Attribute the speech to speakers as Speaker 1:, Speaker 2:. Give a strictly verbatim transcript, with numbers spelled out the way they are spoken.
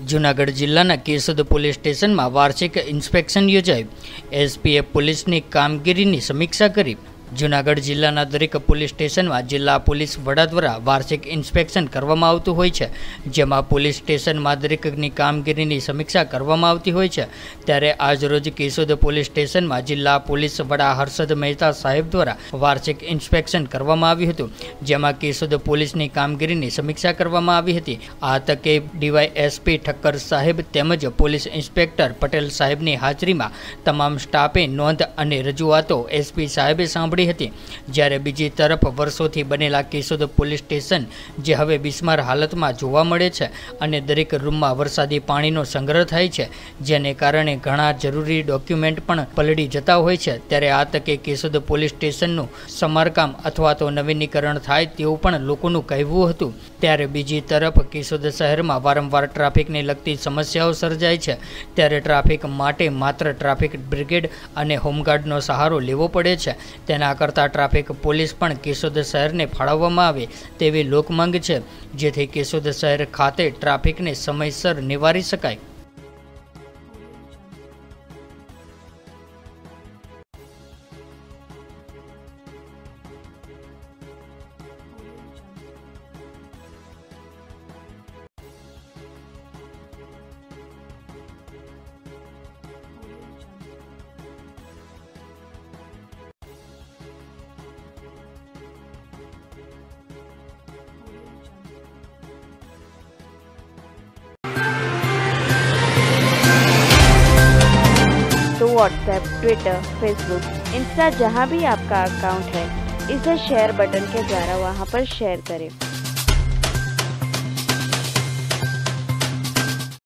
Speaker 1: જૂનાગઢ જિલ્લાના કેશોદ પોલીસ સ્ટેશનમાં વાર્ષિક ઇન્સ્પેક્શન યોજાયું। એસપીએ પોલીસની કામગીરીની સમીક્ષા કરી। જૂનાગઢ જિલ્લાના દરેક પોલીસ સ્ટેશનમાં જિલ્લા પોલીસ વડા દ્વારા વાર્ષિક ઇન્સ્પેક્શન કરવામાં આવતું હોય છે, જેમાં પોલીસ સ્ટેશનમાં દરેકની કામગીરીની સમીક્ષા કરવામાં આવતી હોય છે। ત્યારે આજરોજ કેશોદ પોલીસ સ્ટેશનમાં જિલ્લા પોલીસ વડા હર્ષદ મહેતા સાહેબ દ્વારા વાર્ષિક ઇન્સ્પેક્શન કરવામાં આવ્યું હતું, જેમાં કેશોદ પોલીસની કામગીરીની સમીક્ષા કરવામાં આવી હતી। આ તકે ડીવાયએસપી ઠક્કર સાહેબ તેમજ પોલીસ ઇન્સ્પેક્ટર પટેલ સાહેબની હાજરીમાં તમામ સ્ટાફે નોંધ અને રજૂઆતો એસપી સાહેબે સાંભળી હતી। જ્યારે બીજી તરફ વર્ષોથી બનેલા કેશોદ પોલીસ સ્ટેશન જે હવે બિસ્માર હાલતમાં જોવા મળે છે અને દરેક રૂમમાં વરસાદી પાણીનો સંગ્રહ થાય છે, જેને કારણે ઘણા જરૂરી ડોક્યુમેન્ટ પણ પલળી જતા હોય છે। ત્યારે આ તકે કેશોદ પોલીસ સ્ટેશનનું સમારકામ અથવા તો નવીનીકરણ થાય તેવું પણ લોકોનું કહેવું હતું। ત્યારે બીજી તરફ કેશોદ શહેરમાં વારંવાર ટ્રાફિકને લગતી સમસ્યાઓ સર્જાય છે, ત્યારે ટ્રાફિક માટે માત્ર ટ્રાફિક બ્રિગેડ અને હોમગાર્ડનો સહારો લેવો પડે છે। તેના કરતા ટ્રાફિક પોલીસ પણ કેશોદ શહેરને ફાળવવામાં આવે તેવી લોકમાંગ છે, જેથી કેશોદ શહેર ખાતે ટ્રાફિકને સમયસર નિવારી શકાય।
Speaker 2: तो व्हाट्सएप, ट्विटर, फेसबुक, इंस्टा जहाँ भी आपका अकाउंट है, इसे शेयर बटन के द्वारा वहाँ पर शेयर करें।